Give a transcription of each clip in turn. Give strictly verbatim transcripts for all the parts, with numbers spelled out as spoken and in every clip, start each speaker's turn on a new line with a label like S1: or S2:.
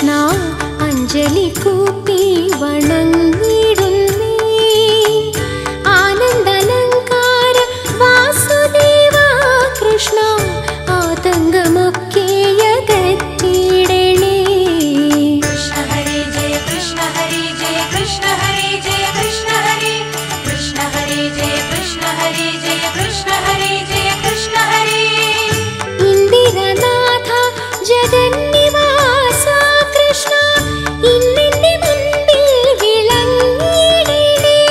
S1: കൃഷ്ണ അഞ്ജലി കൂപ്പി വണങ്ങിടുന്നേ ആനന്ദലങ്കാര വാസുദേവ കൃഷ്ണ ആതങ്കമൊക്കെ അകറ്റിടണേ
S2: കൃഷ്ണ ഹരേ ജയ കൃഷ്ണ ഹരേ ജയ കൃഷ്ണ ഹരേ ജയ കൃഷ്ണ ഹരേ കൃഷ്ണ ഹരേ ജയ കൃഷ്ണ ഹരേ ജയ കൃഷ്ണ ഹരേ ജയ കൃഷ്ണ ഹരേ
S1: ഇന്ദിരനാഥ ജഗന്നിവാസ കൃഷ്ണ ഇന്നെന്റെ മുൻപിൽ വിളങ്ങിടണേ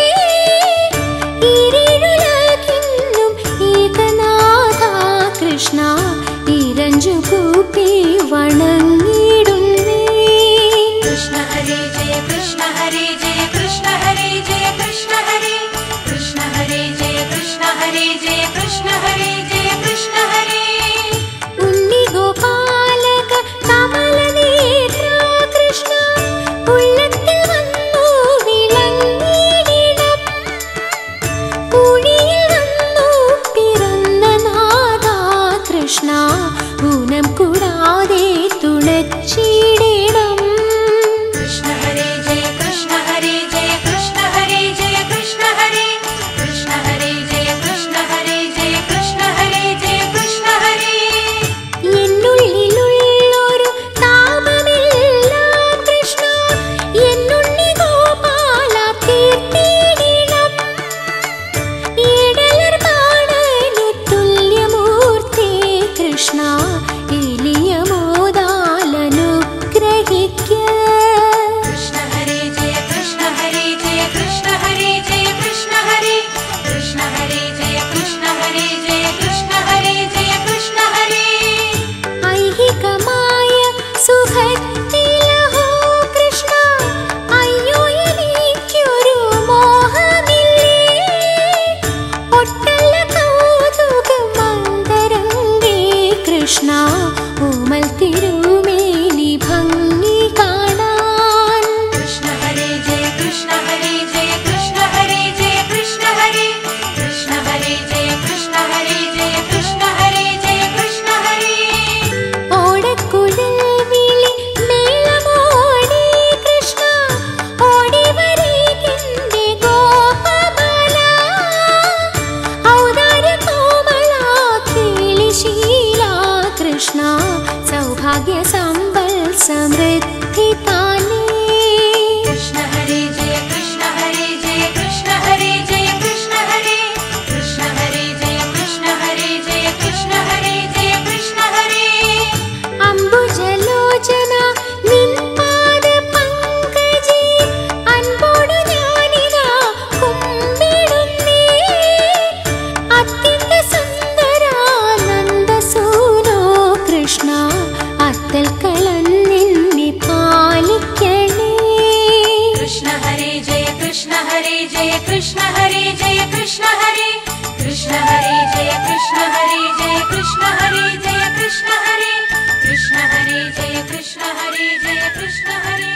S1: ഇരുളുലകിന്നും ഏകനാഥ കൃഷ്ണ ഇരഞ്ചു കൂപ്പി വണങ്ങിടുന്നേ
S2: കൃഷ്ണ ഹരേ ജയ കൃഷ്ണ ഹരേ ജയ കൃഷ്ണ ഹരേ ജയ കൃഷ്ണ ഹരേ കൃഷ്ണ ഹരേ ജയ കൃഷ്ണ ഹരേ ജയ കൃഷ്ണ ഹരേ ജയ കൃഷ്ണ ഹരേ
S1: ഉണ്ണി ഗോപാലക കമലനേത്ര കൃഷ്ണ ഉള്ളത്തിൽ വന്നു വിളങ്ങിടണം പൂഴിയിൽ വന്നു പിറന്ന നാഥ കൃഷ്ണ ഊനം കൂടാതെ തുണച്ചിടണം
S2: കൃഷ്ണ ഹരേ ജയ കൃഷ്ണ ഹരേ ജയ കൃഷ്ണ ഹരേ ജയ കൃഷ്ണ ഹരേ കൃഷ്ണ ഹരേ ജയ കൃഷ്ണ ഹരേ ജയ കൃഷ്ണ ഹരേ ജയ കൃഷ്ണ ഹരേ
S1: എന്നുള്ളിലുള്ളൊരു താപമെല്ലാം കൃഷ്ണ എന്നുണ്ണി ഗോപാല തീർത്തിടണം ഇടലർ ബാണനു തുല്യമൂർത്തി കൃഷ്ണ എളിയ മോദാലനുഗ്രഹിക്ക
S2: കൃഷ്ണ ഹരേ ജയ കൃഷ്ണ ഹരേ ജയ കൃഷ്ണ ഹരേ ജയ കൃഷ്ണ ഹരേ കൃഷ്ണ ഹരേ ജയ കൃഷ്ണ ഹരേ ജയ കൃഷ്ണ ഹരേ ജയ കൃഷ്ണ ഹരേ
S1: ഐഹികമായ സുഖത്തിലഹോ കൃഷ്ണ അയ്യോ എനിക്കൊരു മോഹമില്ലേ ഒട്ടല്ല കൗതുകം മന്ദരംഗേ കൃഷ്ണ ഓമൽ തിരുമേനി ഭംഗി കാണാൻ
S2: കൃഷ്ണ ഹരേ ജയ കൃഷ്ണ ഹരേ ജയ കൃഷ്ണ ഹരേ ജയ കൃഷ്ണ ഹരേ കൃഷ്ണ ഹരേ ജയ കൃഷ്ണ ഹരേ ജയ കൃഷ്ണ ഹരേ ജയ കൃഷ്ണ ഹരേ
S1: ഓടക്കുഴൽ വിളി മേളമോടി കൃഷ്ണ ഓടി വരികിന്റെ ഗോപബാല ഔദാര്യ കോമള കിളിശീല കൃഷ്ണ സൗഭാഗ്യ സമ്പൽ സമൃദ്ധി താനേ
S2: കൃഷ്ണ ഹരേ ജയ കൃഷ്ണ ഹരേ ജയ കൃഷ്ണ ഹരേ ജയ കൃഷ്ണ ഹരേ കൃഷ്ണ ഹരേ ജയ കൃഷ്ണ ഹരേ ജയ കൃഷ്ണ ഹരേ ജയ കൃഷ്ണ ഹരേ
S1: അംബുജലോചന നിൻ പാദ പങ്കജേ അൻപോടു ഞാനിതാ കുമ്പിടുന്നേ അത്യന്ത സുന്ദരാനന്ദ സൂനോ കൃഷ്ണ അത്തൽ കളന്നിന്നെ പാലിക്കണേ
S2: കൃഷ്ണ ഹരേ ജയ കൃഷ്ണ ഹരേ ജയ കൃഷ്ണ ഹരേ ജയ കൃഷ്ണ ഹരേ കൃഷ്ണ ഹരേ ജയ കൃഷ്ണ ഹരേ ജയ കൃഷ്ണ ഹരേ ജയ കൃഷ്ണ ഹരേ കൃഷ്ണ ഹരേ ജയ കൃഷ്ണ ഹരേ ജയ കൃഷ്ണ ഹരേ